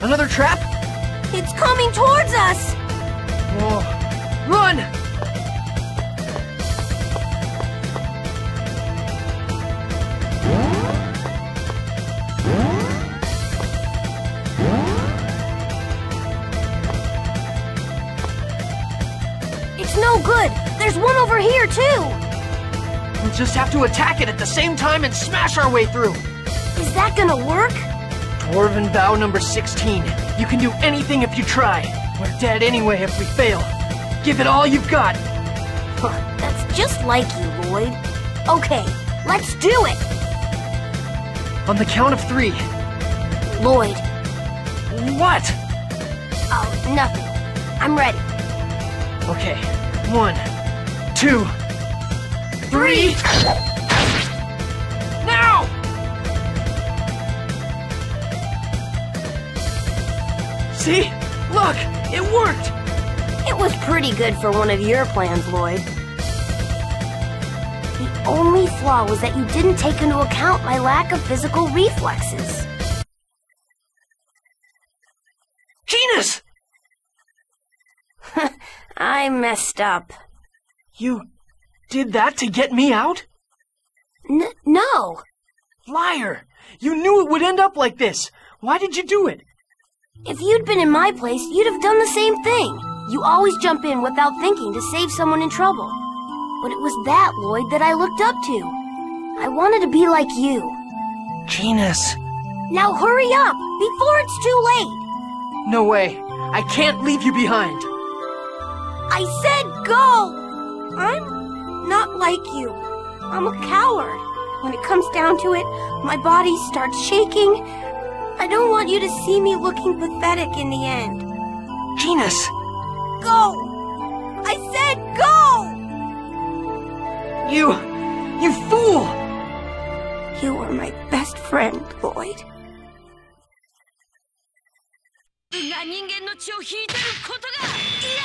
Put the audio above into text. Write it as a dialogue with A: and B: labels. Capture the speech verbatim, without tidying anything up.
A: Another trap?
B: It's coming towards us!
A: Whoa. Run!
B: It's no good! There's one over here, too!
A: We'll just have to attack it at the same time and smash our way through!
B: Is that gonna work?
A: Dwarven vow number sixteen. You can do anything if you try. We're dead anyway if we fail. Give it all you've got.
B: Huh, that's just like you, Lloyd. Okay, let's do it!
A: On the count of three.
B: Lloyd.
A: What?
B: Oh, nothing. I'm ready.
A: Okay. One, two, three. Now! See? Look! It worked!
B: It was pretty good for one of your plans, Lloyd. The only flaw was that you didn't take into account my lack of physical reflexes.
A: Genis!
B: I messed up.
A: You did that to get me out?
B: N- no!
A: Liar! You knew it would end up like this! Why did you do it?
B: If you'd been in my place, you'd have done the same thing. You always jump in without thinking to save someone in trouble. But it was that, Lloyd, that I looked up to. I wanted to be like you.
A: Genis.
B: Now hurry up, before it's too late.
A: No way. I can't leave you behind.
B: I said go! I'm not like you. I'm a coward. When it comes down to it, my body starts shaking. I don't want you to see me looking pathetic in the end.
A: Genis!
B: Go! I said go!
A: You... you fool!
B: You were my best friend, Lloyd.
C: が人間の血を引いてることが嫌